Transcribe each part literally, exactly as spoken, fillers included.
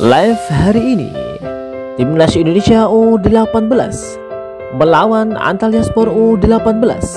Live hari ini, Timnas Indonesia U delapan belas melawan Antalyaspor U delapan belas.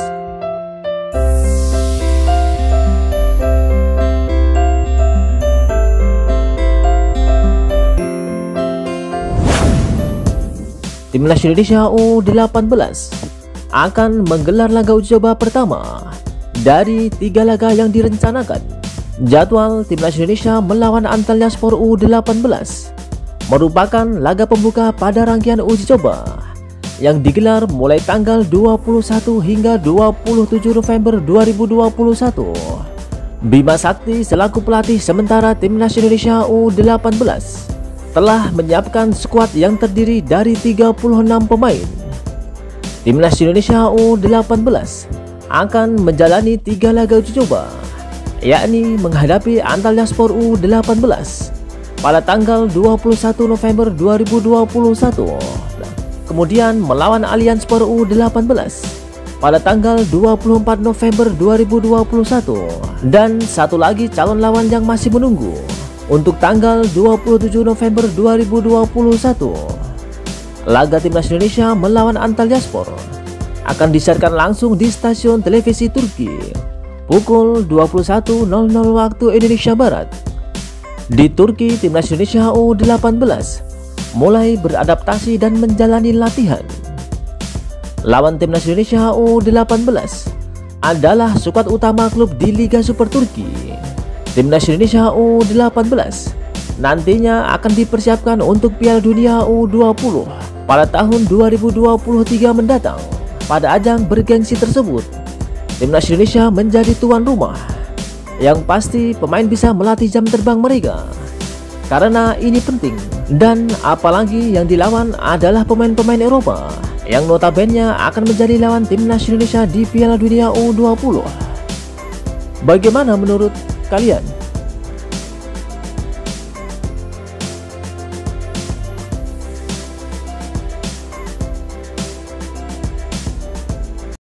Timnas Indonesia U delapan belas akan menggelar laga uji coba pertama dari tiga laga yang direncanakan. Jadwal Timnas Indonesia melawan Antalyaspor U delapan belas merupakan laga pembuka pada rangkaian uji coba yang digelar mulai tanggal dua puluh satu hingga dua puluh tujuh November dua ribu dua puluh satu. Bima Sakti selaku pelatih sementara Timnas Indonesia U delapan belas telah menyiapkan skuad yang terdiri dari tiga puluh enam pemain. Timnas Indonesia U delapan belas akan menjalani tiga laga uji coba, yakni menghadapi Antalyaspor U delapan belas pada tanggal dua puluh satu November dua ribu dua puluh satu, kemudian melawan Allianspor U delapan belas pada tanggal dua puluh empat November dua ribu dua puluh satu, dan satu lagi calon lawan yang masih menunggu untuk tanggal dua puluh tujuh November dua ribu dua puluh satu. Laga Timnas Indonesia melawan Antalyaspor akan disiarkan langsung di stasiun televisi Turki pukul dua puluh satu nol nol waktu Indonesia Barat. Di Turki, Timnas Indonesia U delapan belas mulai beradaptasi dan menjalani latihan. Lawan Timnas Indonesia U delapan belas adalah skuad utama klub di Liga Super Turki. Timnas Indonesia U delapan belas nantinya akan dipersiapkan untuk Piala Dunia U dua puluh pada tahun dua ribu dua puluh tiga mendatang. Pada ajang bergengsi tersebut, Timnas Indonesia menjadi tuan rumah. Yang pasti pemain bisa melatih jam terbang mereka, karena ini penting. Dan apalagi yang dilawan adalah pemain-pemain Eropa yang notabene akan menjadi lawan Timnas Indonesia di Piala Dunia U dua puluh. Bagaimana menurut kalian?